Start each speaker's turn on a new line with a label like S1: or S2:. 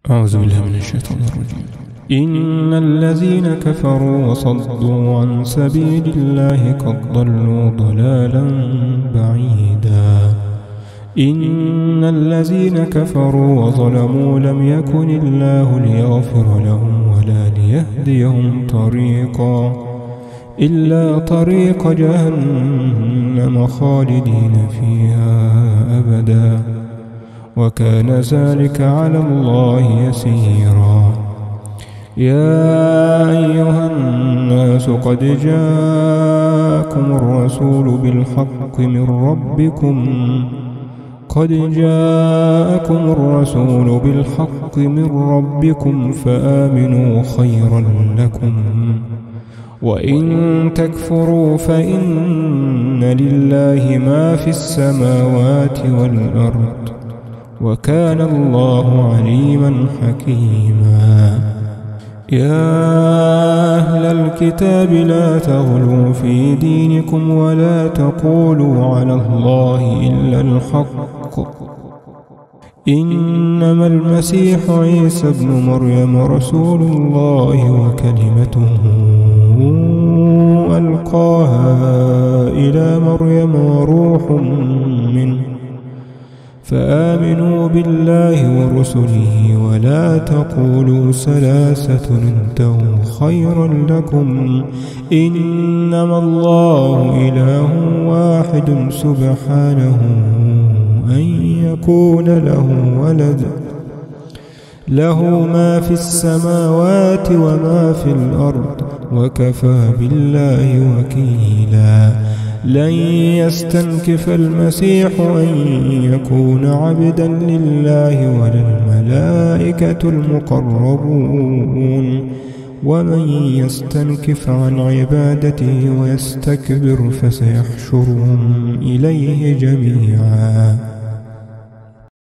S1: أعوذ بالله من الشيطان الرجيم. إن الذين كفروا وصدوا عن سبيل الله قد ضلوا ضلالا بعيدا. إن الذين كفروا وظلموا لم يكن الله ليغفر لهم ولا ليهديهم طريقا إلا طريق جهنم خالدين فيها أبدا، وكان ذلك على الله يسيرا. يا أيها الناس قد جاءكم الرسول بالحق من ربكم فآمنوا خيرا لكم، وإن تكفروا فإن لله ما في السماوات والأرض، وكان الله عليما حكيما. يا أهل الكتاب لا تغلوا في دينكم ولا تقولوا على الله إلا الحق، إنما المسيح عيسى ابن مريم رسول الله وكلمته ألقاها إلى مريم وروح منه، فآمنوا بالله ورسله ولا تقولوا ثلاثة انتهوا خيرا لكم، إنما الله إله واحد سبحانه أن يكون له ولد، له ما في السماوات وما في الأرض، وكفى بالله وكيلا. لن يستنكف المسيح أن يكون عبدا لله ولا الملائكة المقربون، ومن يستنكف عن عبادته ويستكبر فسيحشرهم إليه جميعا.